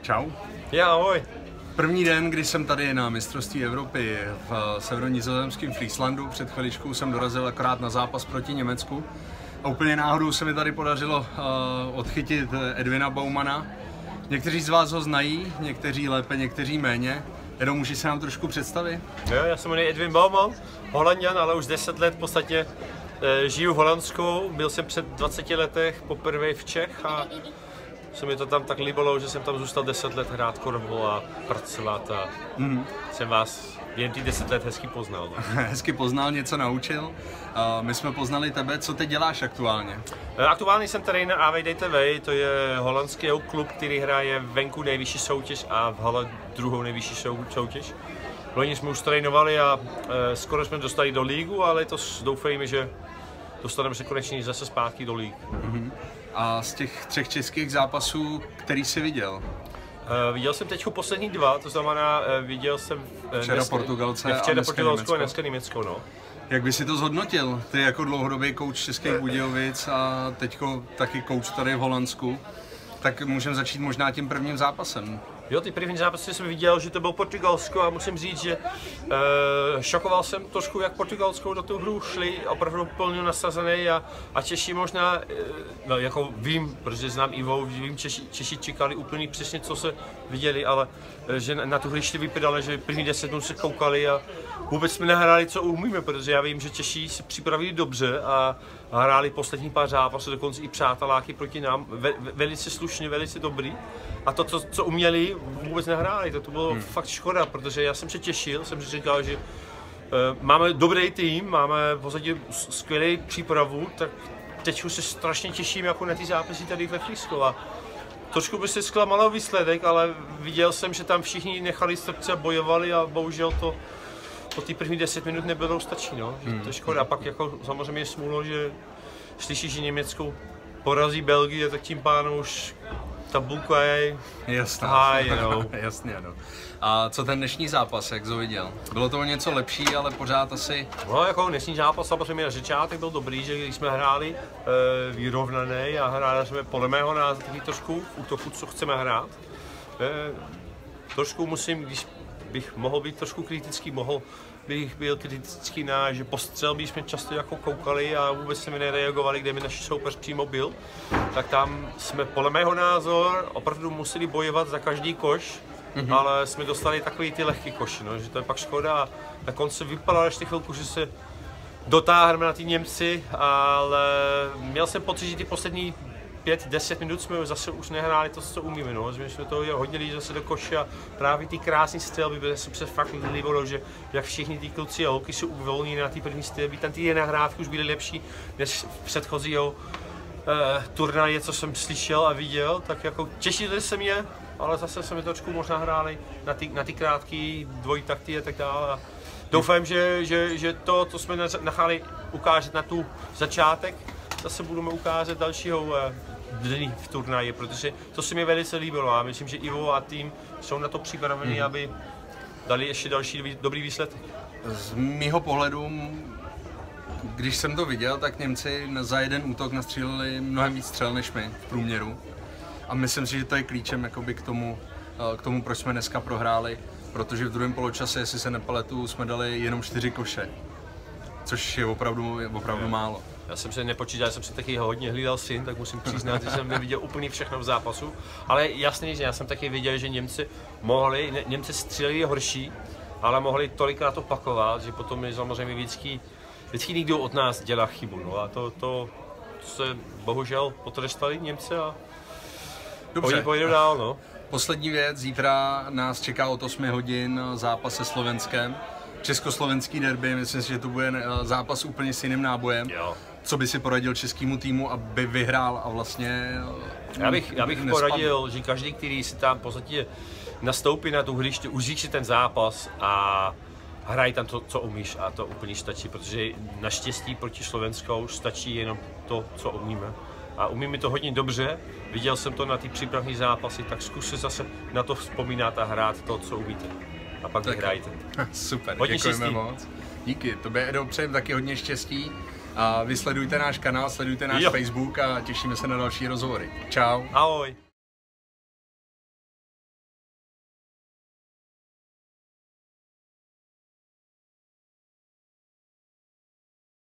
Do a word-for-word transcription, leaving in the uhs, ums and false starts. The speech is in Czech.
Čau. Já, ahoj. První den, kdy jsem tady na mistrovství Evropy v severonizozemském Frieslandu, před chviličkou jsem dorazil akorát na zápas proti Německu. A úplně náhodou se mi tady podařilo uh, odchytit Edvina Baumana. Někteří z vás ho znají, někteří lépe, někteří méně. Jenom můžeš se nám trošku představit? Jo, já se jmenuji Edvin Bauman, Holanďan, ale už deset let v podstatě e, žiju v Holandsku. Byl jsem před dvaceti letech poprvé v Čech a se mi to tam tak líbilo, že jsem tam zůstal deset let hrát korfbal a pracovat a mm. jsem vás jen ty deset let hezky poznal. Hezky poznal, něco naučil. Uh, my jsme poznali tebe, co teď děláš aktuálně? Aktuálně jsem tady na A V D T V, to je holandský klub, který hraje venku nejvyšší soutěž a v hale druhou nejvyšší soutěž. Loni jsme už trénovali a e, skoro jsme dostali do lígu, ale to doufejme, že dostaneme se konečně zase zpátky do lígy. Mm-hmm. A z těch třech českých zápasů, který jsi viděl? Uh, viděl jsem teď poslední dva, to znamená, uh, viděl jsem uh, včera dnes, Portugalce ne, včera a Portugalsko a dneska Německo. No. Jak by si to zhodnotil? Ty jako dlouhodobý kouč Českých Budějovic a teďko taky kouč tady v Holandsku, tak můžeme začít možná tím prvním zápasem. Jo, ty první zápasy jsem viděl, že to byl Portugalsko a musím říct, že uh, šokoval jsem trošku, jak Portugalskou do tu hru šli, opravdu plně nasazený a, a Češi možná, uh, no jako vím, protože znám Ivo, vím, Češi, Češi čekali úplně přesně, co se viděli, ale uh, že na, na tu hřiště vypadalo, že první deset minut se koukali a vůbec jsme nehráli, co umíme, protože já vím, že Češi se připravili dobře a, a hráli poslední pár zápasů, dokonce i přáteláky proti nám, ve, velice slušně, velice dobrý. A to, co, co uměli, vůbec nehráli, to, to bylo hmm. fakt škoda, protože já jsem se těšil, jsem si říkal, že uh, máme dobrý tým, máme v podstatě skvělý přípravu, tak teď už se strašně těším jako na ty zápasy tady ve Friesku. A trošku by se zklamalo výsledek, ale viděl jsem, že tam všichni nechali srdce, bojovali a bohužel to po těch prvních deset minut nebylo stačí, no. Že to je škoda. A pak jako samozřejmě je smůlo, že slyšíš, že Německo porazí Belgii, tak tím pádem už tabulka je high, you know. Jasně, no. A co ten dnešní zápas, jak jsi ho viděl? Bylo to něco lepší, ale pořád asi... No, jako dnešní zápas samozřejmě na začátek byl dobrý, že když jsme hráli e, vyrovnaný a hráli jsme podle mého názoru taky trošku v útoku, co chceme hrát. E, trošku musím, když bych mohl být trošku kritický, mohl bych byl kritický na, že postřelby jsme často jako koukali a vůbec jsme nereagovali, kde mi naši soupeř přímo byl, tak tam jsme podle mého názoru opravdu museli bojovat za každý koš, mm-hmm. ale jsme dostali takový ty lehký koši, no, že to je pak škoda a na konci vypadalo ještě chvilku, že se dotáhneme na ty Němci, ale měl jsem pocit, že ty poslední pět deset minut jsme zase už nehráli to, co umíme, no. Jsme to hodně lidí zase do koše a právě ty krásné střelby, protože jsem se fakt líbilo, že jak všichni ty kluci a holky jsou uvolní na ty první střelby, tam ty nahrávky už byly lepší než v předchozího eh, turnaje, co jsem slyšel a viděl, tak jako těšili se mě, ale zase se mi trošku možná hráli na ty, na ty krátké dvojtakty a tak dále. Doufám, že, že, že to, co jsme nechali ukázat na tu začátek, zase budeme ukázat dalšího eh, dny v turnaji, protože to se mi velice líbilo a myslím, že Ivo a tým jsou na to připraveni, hmm. aby dali ještě další dobrý výsledek. Z mýho pohledu, když jsem to viděl, tak Němci za jeden útok nastříleli mnohem víc střel než my v průměru. A myslím si, že to je klíčem jakoby k tomu, k tomu, proč jsme dneska prohráli, protože v druhém poločase, jestli se nepletu, jsme dali jenom čtyři koše, což je opravdu, opravdu málo. Já jsem se nepočítal, já jsem si taky hodně hlídal syn, tak musím přiznat, že jsem neviděl úplně všechno v zápasu. Ale jasně, že já jsem taky viděl, že Němci mohli, ne, Němci stříleli horší, ale mohli tolikrát opakovat, že potom je samozřejmě vždycky, vždycky někdo od nás dělá chybu. No a to, to se bohužel potrestali Němci a dobře. Oni pojedou dál. No. Poslední věc, zítra nás čeká od osmi hodin zápas se Slovenskem. Československý derby, myslím si, že to bude zápas úplně s jiným nábojem. Jo. Co by si poradil českému týmu, aby vyhrál a vlastně... Já bych, já bych poradil, že každý, který si tam v podstatě nastoupí na tu hřiště, užij si ten zápas a hraj tam to, co umíš a to úplně stačí, protože naštěstí proti Slovensku stačí jenom to, co umíme. A umíme to hodně dobře, viděl jsem to na ty přípravní zápasy, tak zkuste zase na to vzpomínat a hrát to, co umíte. A pak vyhrajte. Super, hodně děkujeme štěstí. moc. Díky, tobě Edo přejem taky hodně štěstí. A vy sledujte náš kanál, sledujte náš jo. Facebook a těšíme se na další rozhovory. Čau. Ahoj.